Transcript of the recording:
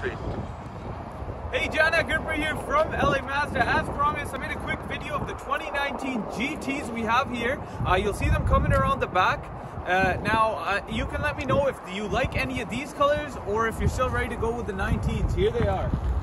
screen. Hey, John Gripper here from LA Mazda. As promised, I made a quick video of the 2019 GTs we have here. You'll see them coming around the back. Now, you can let me know if you like any of these colors or if you're still ready to go with the 19s. Here they are.